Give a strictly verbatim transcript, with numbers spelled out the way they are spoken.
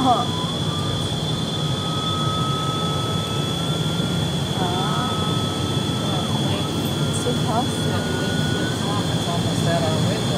Ah, So fast. it's almost at our window.